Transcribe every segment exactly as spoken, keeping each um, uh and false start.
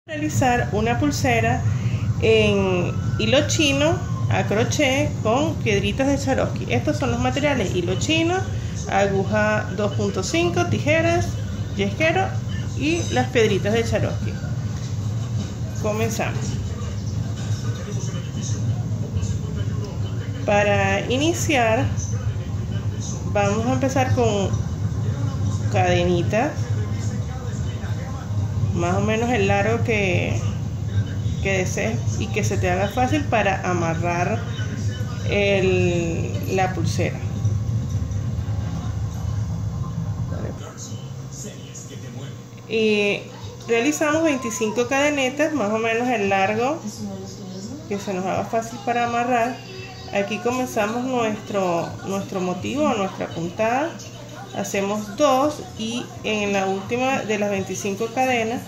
Realizar una pulsera en hilo chino a crochet con piedritas de Swarovski. Estos son los materiales: hilo chino, aguja dos punto cinco, tijeras, yesquero y las piedritas de Swarovski. Comenzamos. Para iniciar vamos a empezar con cadenitas, más o menos el largo que, que desees y que se te haga fácil para amarrar el, la pulsera. Y realizamos veinticinco cadenetas, más o menos el largo que se nos haga fácil para amarrar. Aquí comenzamos nuestro, nuestro motivo, nuestra puntada. Hacemos dos y en la última de las veinticinco cadenas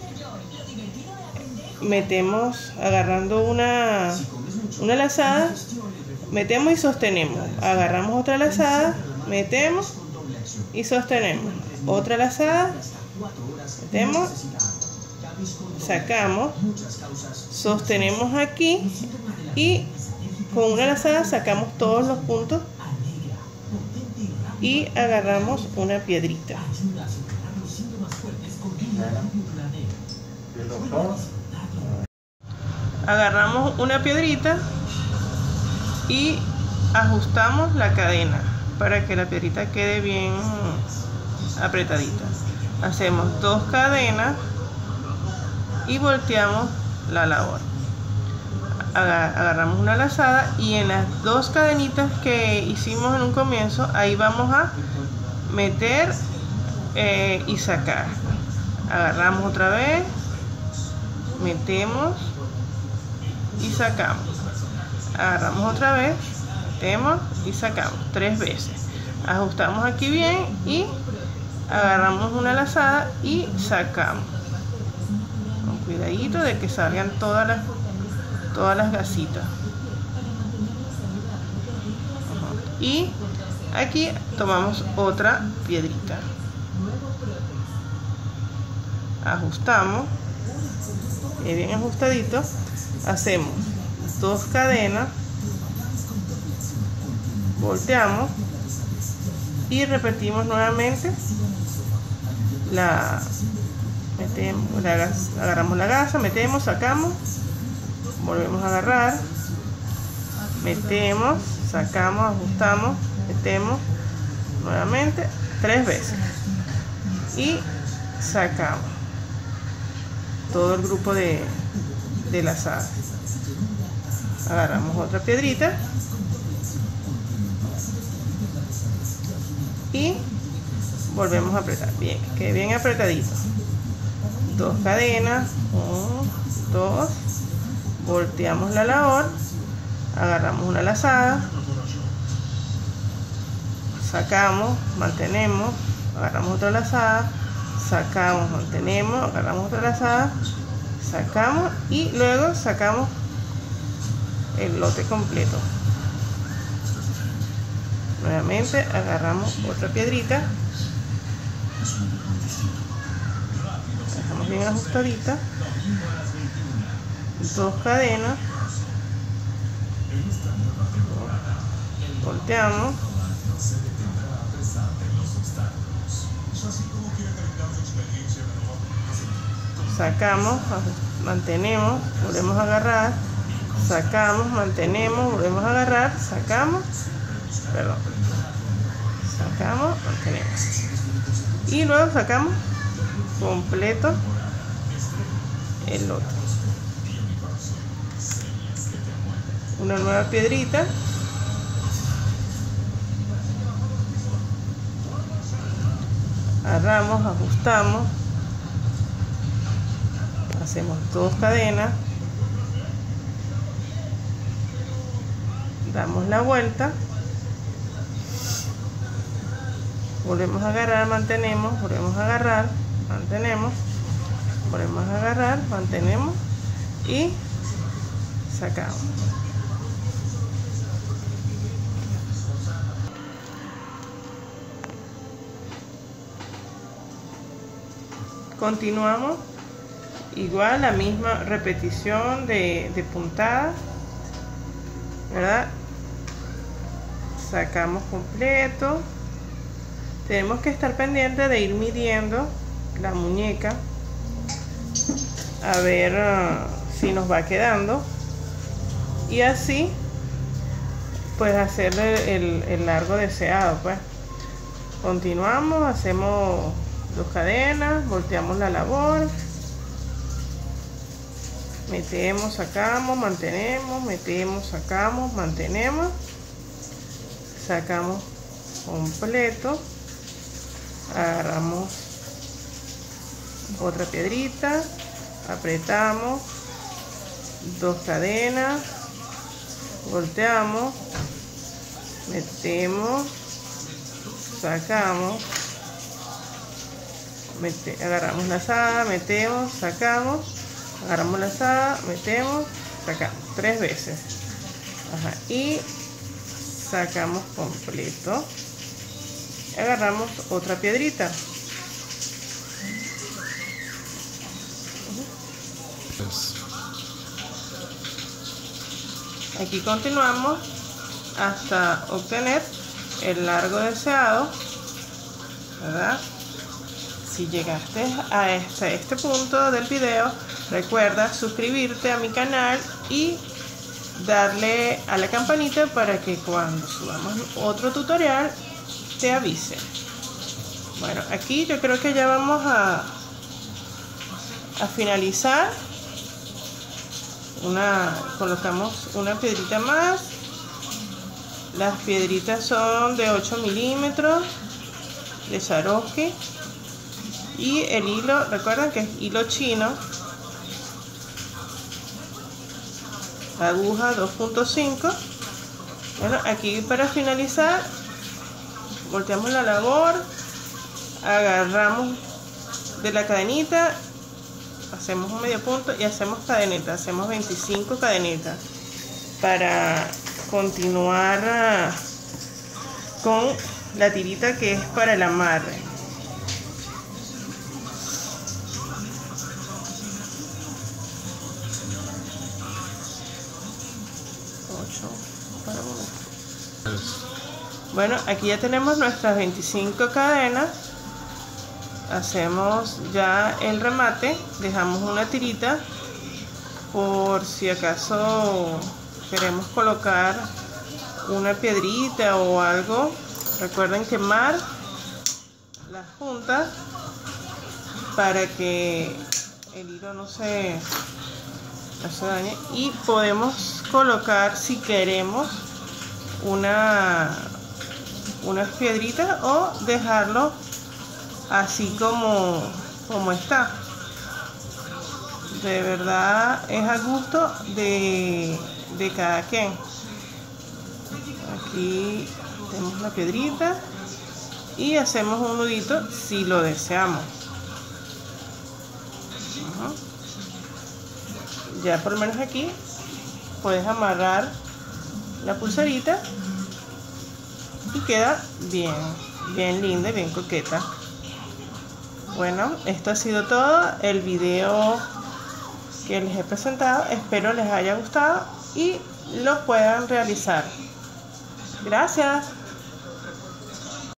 metemos, agarrando una, una lazada, metemos y sostenemos. Agarramos otra lazada, metemos y sostenemos. Otra lazada, metemos, sacamos, sostenemos aquí y con una lazada sacamos todos los puntos y agarramos una piedrita. Agarramos una piedrita y ajustamos la cadena para que la piedrita quede bien apretadita. Hacemos dos cadenas y volteamos la labor. Agarramos una lazada y en las dos cadenitas que hicimos en un comienzo, ahí vamos a meter eh, y sacar. Agarramos otra vez, metemos y sacamos. Agarramos otra vez, metemos y sacamos tres veces. Ajustamos aquí bien y agarramos una lazada y sacamos con cuidadito de que salgan todas las todas las gasitas. Y aquí tomamos otra piedrita, ajustamos bien ajustadito, hacemos dos cadenas, volteamos y repetimos nuevamente la metemos la gasa, agarramos la gasa, metemos, sacamos, volvemos a agarrar, metemos, sacamos, ajustamos, metemos nuevamente tres veces y sacamos todo el grupo de, de lazadas. Agarramos otra piedrita y volvemos a apretar bien, que quede bien apretadito. Dos cadenas, uno, dos, volteamos la labor, agarramos una lazada, sacamos, mantenemos, agarramos otra lazada, sacamos, mantenemos, agarramos otra lazada, sacamos y luego sacamos el lote completo. Nuevamente agarramos otra piedrita, dejamos bien ajustadita, dos cadenas, volteamos, sacamos, mantenemos, volvemos a agarrar, sacamos, mantenemos, volvemos a agarrar, sacamos, perdón, sacamos, mantenemos y luego sacamos completo el lote. Una nueva piedrita, agarramos, ajustamos, hacemos dos cadenas, damos la vuelta, volvemos a agarrar, mantenemos, volvemos a agarrar, mantenemos, volvemos a agarrar, mantenemos y sacamos. Continuamos igual la misma repetición de, de puntada, ¿verdad? Sacamos completo. Tenemos que estar pendientes de ir midiendo la muñeca a ver uh, si nos va quedando, y así pues hacer el, el largo deseado. Pues continuamos, hacemos dos cadenas, volteamos la labor, metemos, sacamos, mantenemos, metemos, sacamos, mantenemos, sacamos completo, agarramos otra piedrita, apretamos, dos cadenas, volteamos, metemos, sacamos, mete, agarramos la lazada, metemos, sacamos, agarramos la lazada, metemos, sacamos tres veces. Ajá, y sacamos completo, agarramos otra piedrita. Aquí continuamos hasta obtener el largo deseado, ¿verdad? Si llegaste a este, este punto del video, recuerda suscribirte a mi canal y darle a la campanita para que cuando subamos otro tutorial te avise. Bueno, aquí yo creo que ya vamos a, a finalizar. Una, colocamos una piedrita más. Las piedritas son de ocho milímetros de Swarovski, y el hilo, recuerden que es hilo chino, aguja dos punto cinco. Bueno, aquí para finalizar volteamos la labor, agarramos de la cadenita, hacemos un medio punto y hacemos cadeneta, hacemos veinticinco cadenitas para continuar con la tirita que es para el amarre. Bueno, aquí ya tenemos nuestras veinticinco cadenas. Hacemos ya el remate, dejamos una tirita por si acaso queremos colocar una piedrita o algo. Recuerden quemar las puntas para que el hilo no se, no se dañe, y podemos colocar, si queremos, una unas piedritas o dejarlo así como, como está. De verdad es a gusto de, de cada quien. Aquí tenemos una piedrita y hacemos un nudito si lo deseamos. Uh-huh. Ya por lo menos aquí puedes amarrar la pulserita y queda bien, bien linda y bien coqueta. Bueno, esto ha sido todo el video que les he presentado. Espero les haya gustado y lo puedan realizar. Gracias.